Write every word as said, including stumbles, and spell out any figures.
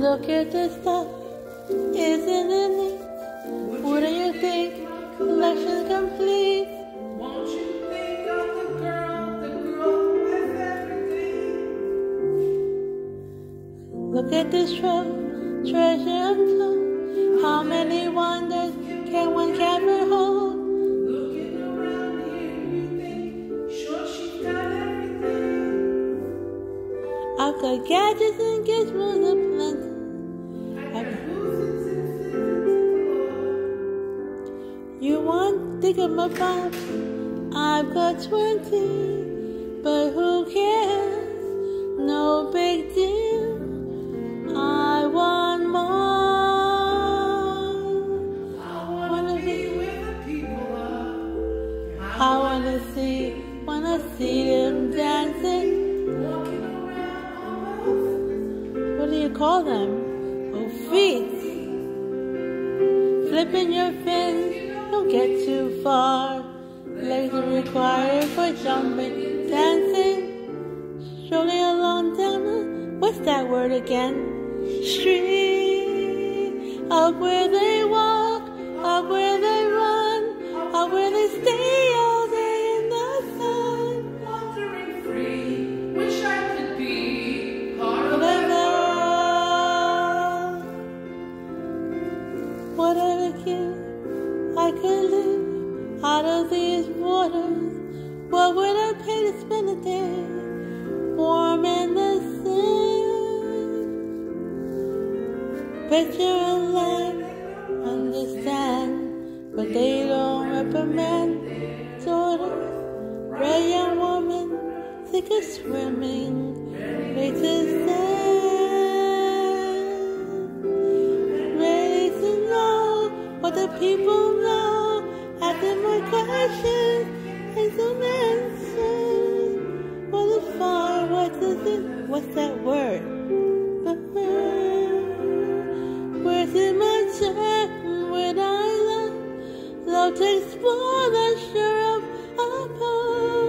Look at the stuff, isn't it neat? Wouldn't you think collection complete? Won't you think of the girl, the girl with everything? Look at this trove, treasure untold. How many wonders can one camera hold? Looking around here, you think, sure she's got everything. I've got gadgets and gizmos aplenty. I got who's and You want thingamabobs? I've got twenty, but who cares? No big deal. I want more. I wanna be where the people are. I wanna see, wanna see them dancing. Walking around on earth. What do you call them? Oh, feet. Flipping your fins, don't get too far. Legs are required for jumping, dancing. Strolling along down the, what's that word again? Street. Up where they walk, up where they run, up where they stay all day in the sun. Wandering free, wish I could be part of Whatever, that. whatever gift I could live out of these waters, what would I pay to spend a day warm in the sun? Bet you're alive, understand, but they don't reprimand. Daughters, red young woman, sick of swimming, ready to stand, ready to know what the people know. Asking more questions and some answers. What is fire? What does it? What's that word? Where's in my time when I love? Love to explore the shore of a